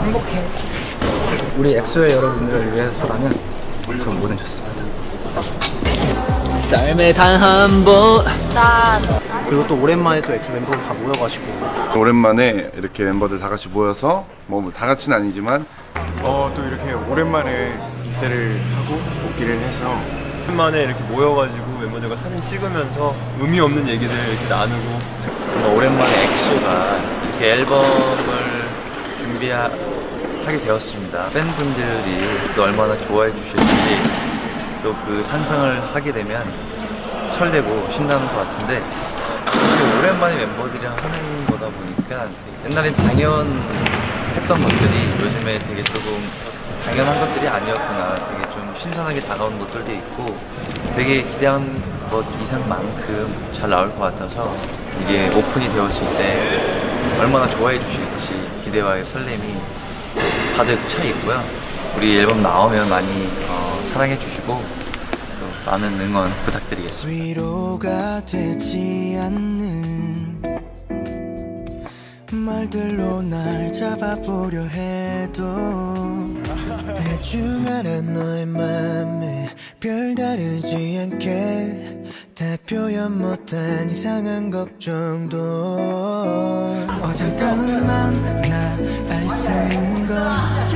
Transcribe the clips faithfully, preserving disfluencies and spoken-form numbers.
행복해. 우리 엑소의 여러분들을 위해서라면 전 뭐든 좋습니다. 삶의 단 한 번. 그리고 또 오랜만에 또 엑소 멤버들 다 모여가지고 오랜만에 이렇게 멤버들 다 같이 모여서 뭐 다 같이는 아니지만 어, 또 이렇게 오랜만에 입대를 하고 복귀를 해서 오랜만에 이렇게 모여가지고 멤버들과 사진 찍으면서 의미 없는 얘기들 이렇게 나누고 오랜만에 엑소가 이렇게 앨범을 준비하게 되었습니다. 팬분들이 또 얼마나 좋아해 주실지 또 그 상상을 하게 되면 설레고 신나는 것 같은데 사실 오랜만에 멤버들이랑 하는 거다 보니까 옛날엔 당연했던 것들이 요즘에 되게 조금 당연한 것들이 아니었구나, 되게 좀 신선하게 다가오는 것들도 있고 되게 기대한 것 이상만큼 잘 나올 것 같아서 이게 오픈이 되었을 때 얼마나 좋아해 주실지 기대와 설렘이 가득 차 있고요. 우리 앨범 나오면 많이 어, 사랑해 주시고 또 많은 응원 부탁드리겠습니다. 위로가 되지 않는 말들로 날 잡아보려 해도 대충 알아 너의 맘에 별다르지 않게 다 표현 못한 이상한 걱정도 어 잠깐만 나 알 수 있는 걸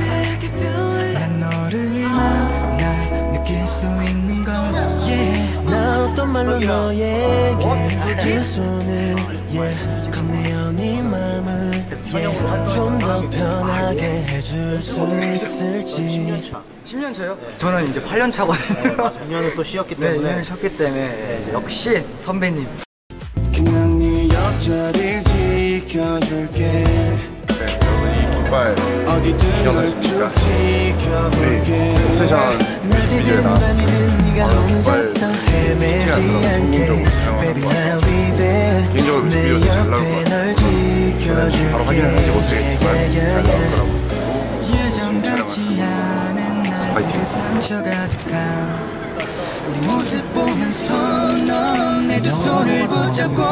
난 너를 만나 느낄 수 있는 걸 yeah. 나 어떤 말로 너에게 두 손을 yeah. 건네어 네 맘을 yeah. 좀 더 편하게 해줄 수 있을지. 십 년 차요? 저는 이제 팔 년 차거든요. 이 년은 또 쉬었기 네, 때문에 이 년 쉬었기 때문에 네, 역시 선배님. 그냥 네 옆자리 지켜줄게. 네, 여러분 이 깃발 기억하십니까? 지켜볼게. 세션 뮤직비디오에 나왔을 때 아, 깃발 쉽지 않더라고. 개인적으로 개인적으로 뮤직비디오도 잘 나올 것 같아요. 저는 바로 확인을 하지 못했지만 잘 나왔더라고요. 예전 같지 않은 날 상처 가득한 우리 모습 보면서 넌 내 두 손을 붙잡고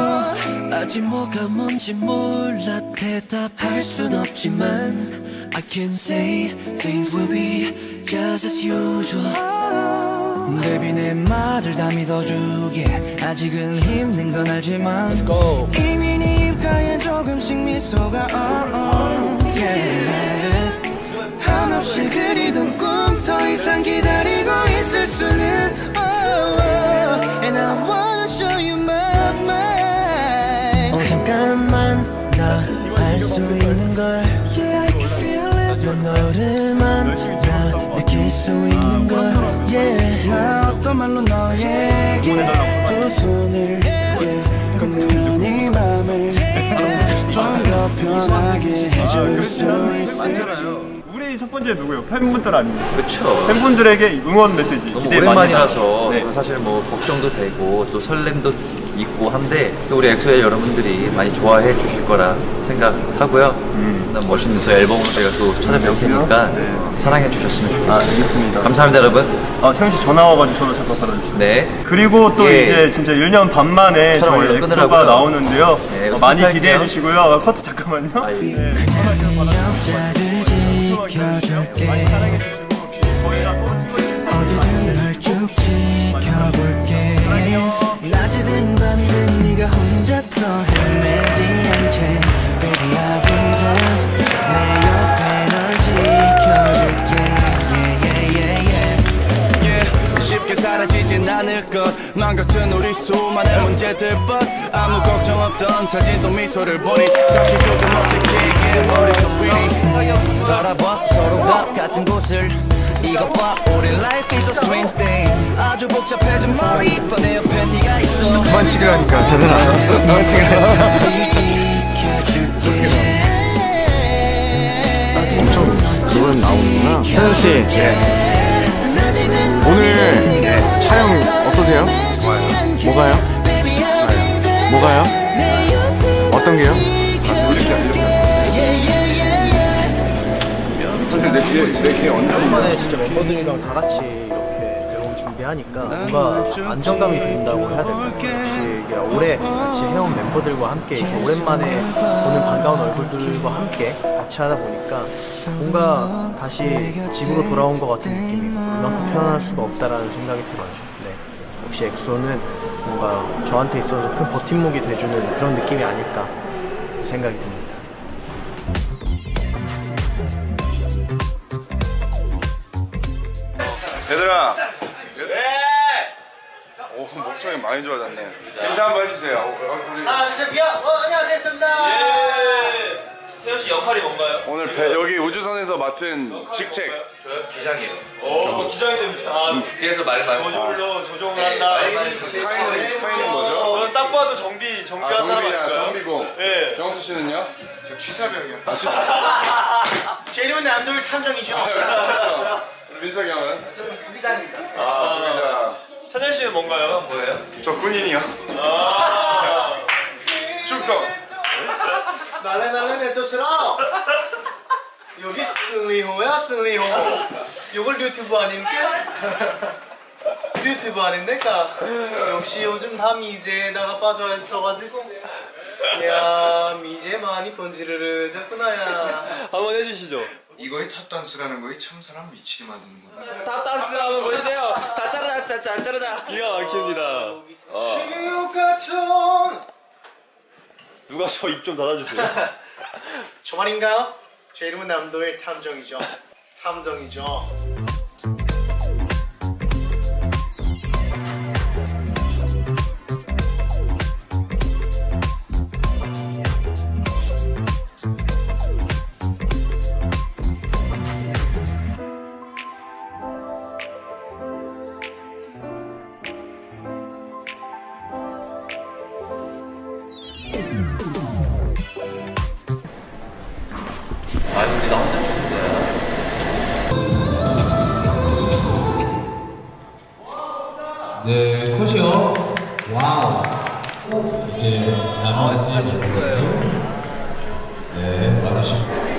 아직 뭐가 뭔지 몰라 대답할 순 없지만 I can say things will be just as usual. Baby 내 말을 다 믿어주게 아직은 힘든 건 알지만 이미 네 입가에 조금씩 미소가 oh, oh, yeah. 한없이 그리던 꿈 더 이상 기다리고 있을 수는 oh, oh. And I wanna show you my mind. 어 잠깐만 나 알 수 있는 걸 Yeah I can feel it. 넌 너를 만나 느낄 수 있는 걸 Yeah 나 어떤 말로 너에게 두 손을 yeah. 건네어 네 맘을 yeah. 좀 더 편하게 해줄 수 있을지. 우리 첫 번째 누구예요? 팬분들 아닙니까? 그렇죠. 팬분들에게 응원 메시지 너무 기대 오랜만이라서 많이 네. 사실 뭐 걱정도 되고 또 설렘도 있고 한데 또 우리 엑소의 여러분들이 많이 좋아해 주실 거라 생각하고요. 음. 멋있는 또 앨범으로 제가 또 찾아뵐 테니까 네. 사랑해 주셨으면 좋겠습니다. 아, 알겠습니다. 감사합니다 여러분. 아, 세훈 씨 전화 와가지고 저도 잠깐 받아주시죠. 네. 그리고 또 예. 이제 진짜 일 년 반 만에 저희 엑소가 끊으라고요. 나오는데요. 네, 어, 많이 부탁할게요. 기대해 주시고요. 아, 커트 잠깐만요. 아, 예. 네. 옆자를 지켜줄게 어디든 널 쭉 지켜볼게 낮이든 밤이든 네가 혼자 더 헤매지 않게 Baby I'll be there 내 옆에 널 지켜줄게 yeah, yeah, yeah, yeah. yeah, 쉽게 사라지진 않을 것 난 같은 우리 수많은 문제들 but 아무 걱정 없던 사진 속 미소를 보니 사실 조금 어색해 yeah, 머릿속 휘니 바라봐 서로가 같은 곳을 이것 봐 우리 life is a strange thing 아주 복잡해진 머리 이뻐 내 옆에 네가 있어 반칙을 하니까 제대로 안 했어. 반칙을 엄청 그건 나오는구나. 세훈씨 네. 오늘 네. 촬영 어떠세요? 뭐가요? 뭐가요? 어떤 게요? 사실 내 뒤에 내 뒤에 언제 오랜만에 진짜 멤버들이랑 다 같이 이렇게 앨범 준비 준비하니까 뭔가 안정감이 든다고 해야 되나요? 역시 이게 오래 같이 해온 멤버들과 함께 이렇게 오랜만에 보는 반가운 얼굴들과 함께 같이 하다 보니까 뭔가 다시 집으로 돌아온 것 같은 느낌이고 이만큼 편안할 수가 없다라는 생각이 들어요. 네. 역시 엑소는 뭔가 저한테 있어서 큰 버팀목이 돼주는 그런 느낌이 아닐까 생각이 듭니다. 얘들아. 네. 오, 목청이 많이 좋아졌네. 인사 한번 해주세요. 하나, 둘, 셋, 비야! 어, 안녕하세요, 습니다. 예. 세현 씨 역할이 뭔가요? 오늘 배, 여기 우주선에서 맡은 직책. 저요? 기장이에요. 오, 기장이 됩니다. 아, 뒤에서 말 많이. 저절로 조종을 한다. 카이는, 카이는 뭐죠? 저는 딱 봐도 정비, 정비한 아, 사람 정비야, 아닐까요? 정비공. 네. 경수 씨는요? 저 취사병이요. 아, 진짜. 제 이름은 남돌 탐정이죠. 민석이 형은? 저는 부기장입니다. 아, 부기장. 찬열 씨는 뭔가요? 뭐예요? 저 군인이요. 아. 충성. 날래 날래 내쫓으라. 여기 슬리호야 슬리호. 요걸 유튜브 아닙니까? 유튜브 아닌데까. 역시 요즘 다 미제에다가 빠져 있어가지고. 야 미제 많이 번지르르졌구나야. 한번 해주시죠. 이거이 탑dan스라는 거이 참 사람 미치게 만드는 거다. 탑댄스 한번 보여주세요. 짜짜라짜 짠짜라자. 기가 막힙니다. 지옥 같은. 누가 저 입 좀 닫아주세요. 저 말인가요? 제 이름은 남도일 탐정이죠. 탐정이죠. 아, 근데 나 혼자 죽는 거야. 네, 컷이요. 와우. 이제 아, 혼자 나머지 죽는 거예요. 네, 와주시고.